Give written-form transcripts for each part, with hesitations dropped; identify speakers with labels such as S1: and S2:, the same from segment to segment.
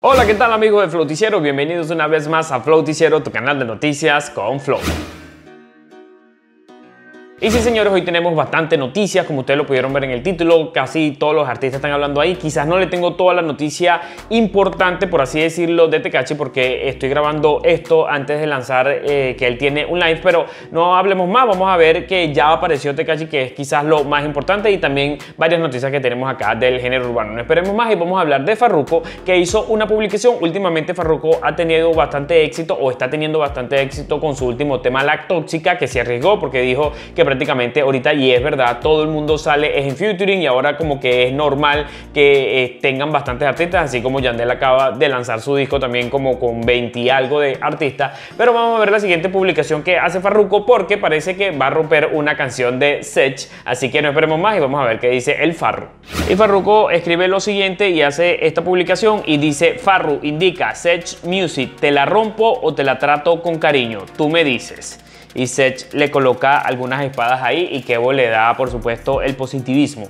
S1: Hola, ¿qué tal amigos de Flowticiero? Bienvenidos una vez más a Flowticiero, tu canal de noticias con Flow. Y sí, señores, hoy tenemos bastante noticias, como ustedes lo pudieron ver en el título, casi todos los artistas están hablando ahí. Quizás no le tengo toda la noticia importante, por así decirlo, de Tekashi, porque estoy grabando esto antes de lanzar que él tiene un live, pero no hablemos más, vamos a ver que ya apareció Tekashi, que es quizás lo más importante, y también varias noticias que tenemos acá del género urbano. No esperemos más y vamos a hablar de Farruko, que hizo una publicación. Últimamente Farruko ha tenido bastante éxito, o está teniendo bastante éxito con su último tema, La Tóxica, que se arriesgó porque dijo que prácticamente ahorita, y es verdad, todo el mundo sale es en featuring, y ahora como que es normal que tengan bastantes artistas, así como Yandel acaba de lanzar su disco también como con 20 y algo de artistas. Pero vamos a ver la siguiente publicación que hace Farruko, porque parece que va a romper una canción de Sech, así que no esperemos más y vamos a ver qué dice el Farru. Y Farruko escribe lo siguiente y hace esta publicación y dice: Farru indica Sech Music, ¿te la rompo o te la trato con cariño? Tú me dices. Y Sech le coloca algunas espadas ahí, y Kevo le da, por supuesto, el positivismo.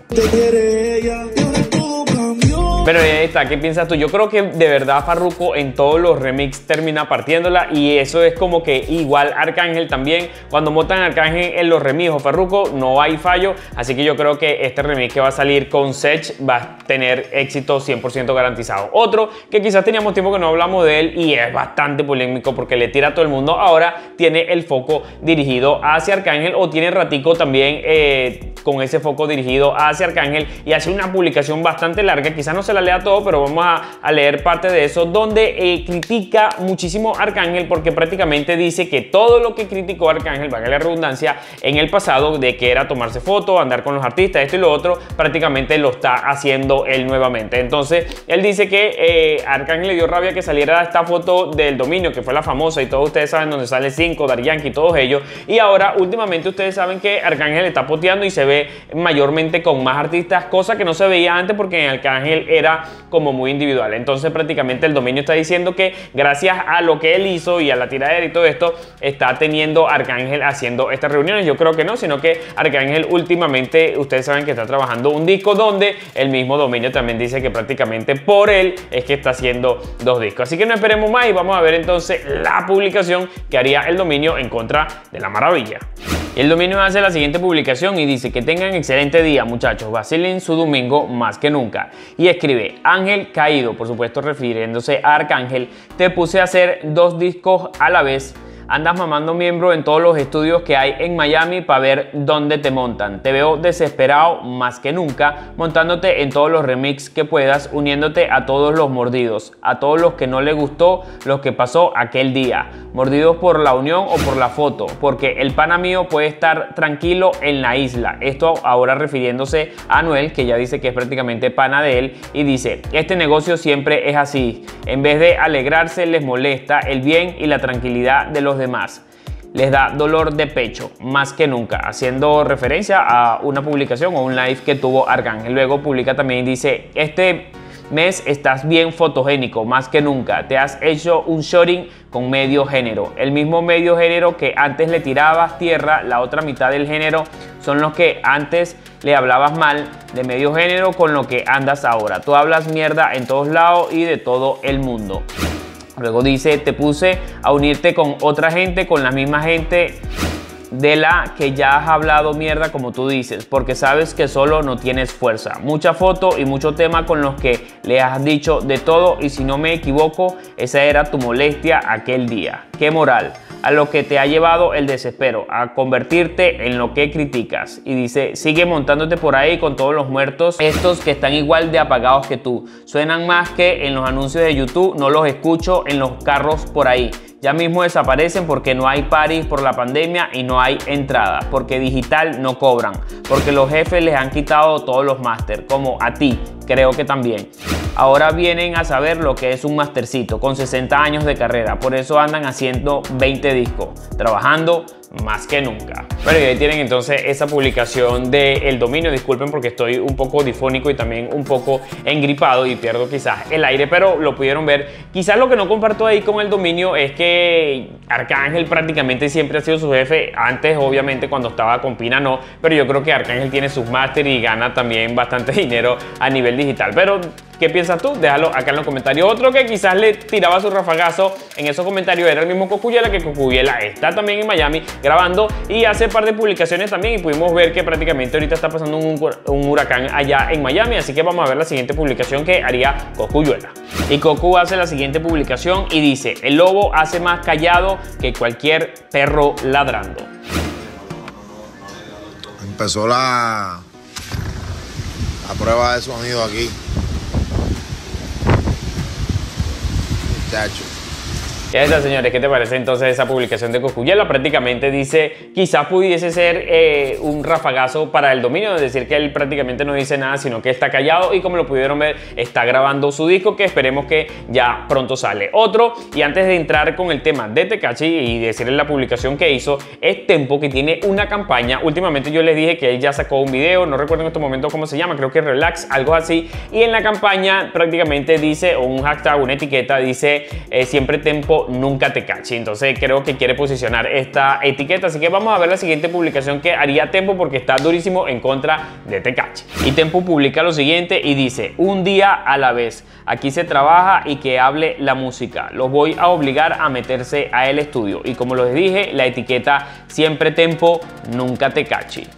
S1: Pero ahí está, ¿qué piensas tú? Yo creo que de verdad Farruko en todos los remixes termina partiéndola, y eso es como que igual Arcángel también. Cuando montan a Arcángel en los remixes Farruko, no hay fallo, así que yo creo que este remix que va a salir con Sech va a tener éxito 100% garantizado. Otro que quizás teníamos tiempo que no hablamos de él y es bastante polémico porque le tira a todo el mundo, ahora tiene el foco dirigido hacia Arcángel, o tiene ratico también con ese foco dirigido hacia Arcángel, y hace una publicación bastante larga, quizás no se la lea todo, pero vamos a leer parte de eso, donde critica muchísimo a Arcángel, porque prácticamente dice que todo lo que criticó Arcángel, valga la redundancia, en el pasado, de que era tomarse fotos, andar con los artistas, esto y lo otro, prácticamente lo está haciendo él nuevamente. Entonces él dice que Arcángel le dio rabia que saliera esta foto del dominio, que fue la famosa, y todos ustedes saben, donde sale 5, Daddy Yankee y todos ellos, y ahora últimamente ustedes saben que Arcángel está poteando y se ve mayormente con más artistas, cosa que no se veía antes porque en Arcángel era como muy individual. Entonces prácticamente el dominio está diciendo que gracias a lo que él hizo y a la tiradera y todo esto, está teniendo Arcángel haciendo estas reuniones. Yo creo que no, sino que Arcángel últimamente, ustedes saben que está trabajando un disco donde el mismo dominio también dice que prácticamente por él es que está haciendo 2 discos. Así que no esperemos más y vamos a ver entonces la publicación que haría el dominio en contra de La Maravilla. El dominio hace la siguiente publicación y dice: que tengan excelente día, muchachos, vacilen su domingo más que nunca. Y escribe: Ángel caído, por supuesto refiriéndose a Arcángel, te puse a hacer 2 discos a la vez. Andas mamando miembro en todos los estudios que hay en Miami para ver dónde te montan. Te veo desesperado más que nunca, montándote en todos los remixes que puedas, uniéndote a todos los mordidos, a todos los que no les gustó lo que pasó aquel día. Mordidos por la unión o por la foto, porque el pana mío puede estar tranquilo en la isla. Esto ahora refiriéndose a Anuel, que ya dice que es prácticamente pana de él, y dice: este negocio siempre es así. En vez de alegrarse, les molesta el bien y la tranquilidad de los demás. Les da dolor de pecho más que nunca, haciendo referencia a una publicación o un live que tuvo Arcángel. Luego publica también y dice: este mes estás bien fotogénico más que nunca, te has hecho un shorting con medio género, el mismo medio género que antes le tirabas tierra. La otra mitad del género son los que antes le hablabas mal de medio género, con lo que andas ahora. Tú hablas mierda en todos lados y de todo el mundo. Luego dice: te puse a unirte con otra gente, con la misma gente de la que ya has hablado mierda, como tú dices, porque sabes que solo no tienes fuerza. Mucha foto y mucho tema con los que le has dicho de todo, y si no me equivoco, esa era tu molestia aquel día. ¡Qué moral! A lo que te ha llevado el desespero, a convertirte en lo que criticas. Y dice: sigue montándote por ahí con todos los muertos, estos que están igual de apagados que tú. Suenan más que en los anuncios de YouTube, no los escucho en los carros por ahí. Ya mismo desaparecen porque no hay parties por la pandemia y no hay entrada, porque digital no cobran, porque los jefes les han quitado todos los máster, como a ti, creo que también. Ahora vienen a saber lo que es un mastercito con 60 años de carrera, por eso andan haciendo 20 discos, trabajando más que nunca. Bueno, y ahí tienen entonces esa publicación del dominio. Disculpen porque estoy un poco difónico y también un poco engripado y pierdo quizás el aire, pero lo pudieron ver. Quizás lo que no comparto ahí con el dominio es que Arcángel prácticamente siempre ha sido su jefe. Antes, obviamente, cuando estaba con Pina no, pero yo creo que Arcángel tiene sus máster y gana también bastante dinero a nivel digital. Pero ¿Qué piensas tú? Déjalo acá en los comentarios. Otro que quizás le tiraba su rafagazo en esos comentarios era el mismo Cosculluela, que Cosculluela está también en Miami grabando y hace un par de publicaciones también, y pudimos ver que prácticamente ahorita está pasando un huracán allá en Miami, así que vamos a ver la siguiente publicación que haría Cosculluela. Y Cocu hace la siguiente publicación y dice: el lobo hace más callado que cualquier perro ladrando.
S2: Empezó la prueba de sonido aquí. Muchacho.
S1: Ya está, señores, ¿qué te parece entonces esa publicación de Cosculluela? Prácticamente dice, quizás pudiese ser un rafagazo para el dominio, es decir, que él prácticamente no dice nada, sino que está callado, y como lo pudieron ver, está grabando su disco, que esperemos que ya pronto sale. Otro, y antes de entrar con el tema de Tekashi y decirles la publicación que hizo, es Tempo, que tiene una campaña. Últimamente yo les dije que él ya sacó un video, no recuerdo en estos momentos cómo se llama, creo que Relax, algo así, y en la campaña prácticamente dice, o un hashtag, una etiqueta, dice siempre Tempo, nunca Tekashi. Entonces creo que quiere posicionar esta etiqueta, así que vamos a ver la siguiente publicación que haría Tempo, porque está durísimo en contra de Tekashi. Y Tempo publica lo siguiente y dice: un día a la vez, aquí se trabaja y que hable la música, los voy a obligar a meterse a el estudio. Y como les dije, la etiqueta siempre Tempo, nunca Tekashi.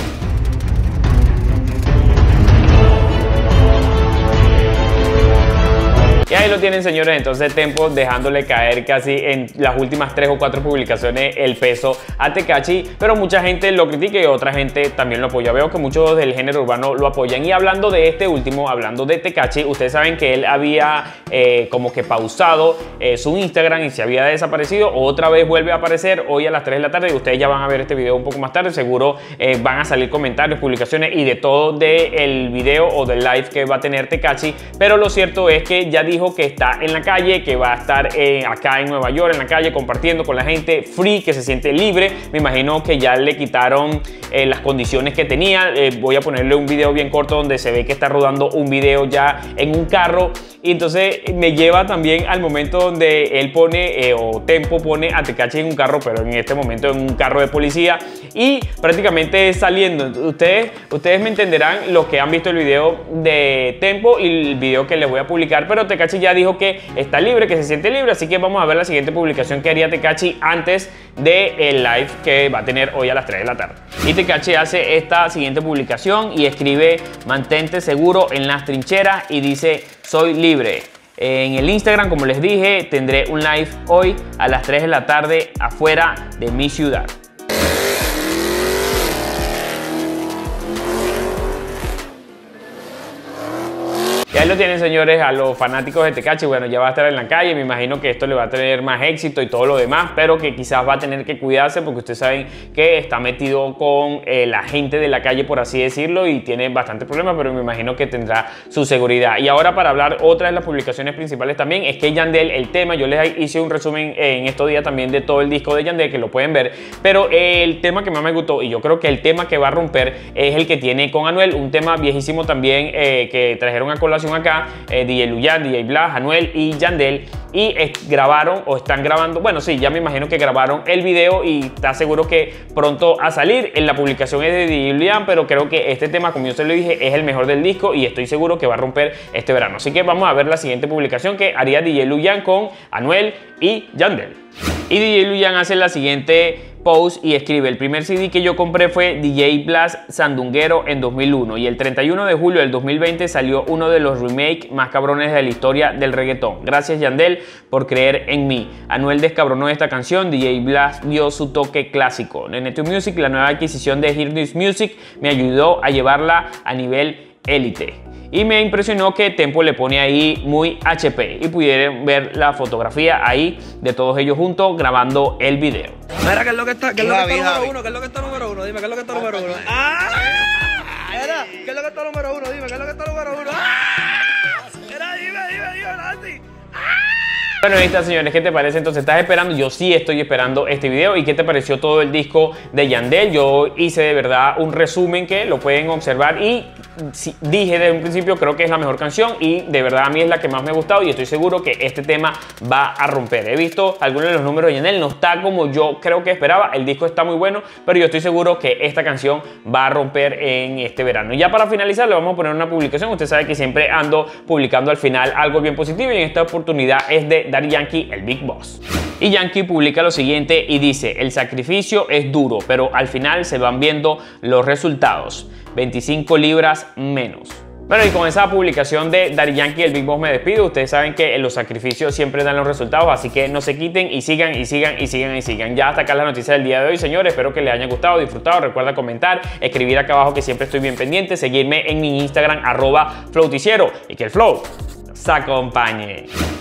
S1: Y ahí lo tienen, señores. Entonces Tempo dejándole caer casi en las últimas 3 o 4 publicaciones el peso a Tekashi, pero mucha gente lo critica y otra gente también lo apoya. Veo que muchos del género urbano lo apoyan. Y hablando de este último, hablando de Tekashi, ustedes saben que él había como que pausado su Instagram y se había desaparecido. Otra vez vuelve a aparecer hoy a las 3 de la tarde, y ustedes ya van a ver este video un poco más tarde. Seguro van a salir comentarios, publicaciones y de todo del video o del live que va a tener Tekashi. Pero lo cierto es que ya dijo que está en la calle, que va a estar acá en Nueva York, en la calle, compartiendo con la gente, free, que se siente libre. Me imagino que ya le quitaron las condiciones que tenía. Voy a ponerle un video bien corto donde se ve que está rodando un video ya en un carro, y entonces me lleva también al momento donde él pone o Tempo pone a Tekashi en un carro, pero en este momento en un carro de policía, y prácticamente saliendo. Ustedes me entenderán, los que han visto el video de Tempo y el video que les voy a publicar, pero Tekashi ya dijo que está libre, que se siente libre, así que vamos a ver la siguiente publicación que haría Tekashi antes del live que va a tener hoy a las 3 de la tarde. Y Tekashi hace esta siguiente publicación y escribe: mantente seguro en las trincheras, y dice: soy libre. En el Instagram, como les dije, tendré un live hoy a las 3 de la tarde afuera de mi ciudad. Y ahí lo tienen, señores, a los fanáticos de Tekashi. Bueno, ya va a estar en la calle, me imagino que esto le va a tener más éxito y todo lo demás, pero que quizás va a tener que cuidarse, porque ustedes saben que está metido con la gente de la calle, por así decirlo, y tiene bastantes problemas, pero me imagino que tendrá su seguridad. Y ahora, para hablar otra de las publicaciones principales también, es que Yandel, el tema, yo les hice un resumen en estos días también de todo el disco de Yandel, que lo pueden ver, pero el tema que más me gustó, y yo creo que el tema que va a romper, es el que tiene con Anuel, un tema viejísimo también que trajeron a colación acá, DJ Luyan, DJ Blas, Anuel y Yandel, y grabaron o están grabando, bueno, sí, ya me imagino que grabaron el video y está seguro que pronto a salir. En la publicación es de DJ Luyan, pero creo que este tema, como yo se lo dije, es el mejor del disco y estoy seguro que va a romper este verano. Así que vamos a ver la siguiente publicación que haría DJ Luyan con Anuel y Yandel. Y DJ Luyan hace la siguiente post y escribe: el primer CD que yo compré fue DJ Blas Sandunguero en 2001, y el 31 de julio del 2020 salió uno de los remakes más cabrones de la historia del reggaetón. Gracias, Yandel, por creer en mí. Anuel descabronó esta canción, DJ Blas dio su toque clásico. Nene2 Music, la nueva adquisición de Hear This Music, me ayudó a llevarla a nivel élite. Y me impresionó que Tempo le pone ahí muy HP, y pudieron ver la fotografía ahí de todos ellos juntos grabando el video.
S3: Mira, ¿qué es lo que está, número uno? ¿Qué es lo que está número uno? Dime, ¿qué es lo que está número uno? Mira, ¿qué es lo que está número uno? Dime, ¿qué es lo que está número uno? Mira, dime, Nancy.
S1: Bueno, ahí está, señores, ¿qué te parece? Entonces, ¿estás esperando? Yo sí estoy esperando este video. ¿Y qué te pareció todo el disco de Yandel? Yo hice de verdad un resumen que lo pueden observar y dije desde un principio, creo que es la mejor canción y de verdad a mí es la que más me ha gustado y estoy seguro que este tema va a romper. He visto algunos de los números de Yandel, no está como yo creo que esperaba, el disco está muy bueno, pero yo estoy seguro que esta canción va a romper en este verano. Y ya para finalizar le vamos a poner una publicación. Usted sabe que siempre ando publicando al final algo bien positivo y en esta oportunidad es de Daddy Yankee, el Big Boss. Y Yankee publica lo siguiente y dice: el sacrificio es duro, pero al final se van viendo los resultados. 25 libras menos. Bueno, y con esa publicación de Daddy Yankee, el Big Boss, me despido. Ustedes saben que los sacrificios siempre dan los resultados, así que no se quiten y sigan y sigan y sigan y sigan. Ya hasta acá la noticia del día de hoy, señores. Espero que les haya gustado, disfrutado. Recuerda comentar, escribir acá abajo que siempre estoy bien pendiente, seguirme en mi Instagram @flowticiero y que el flow se acompañe.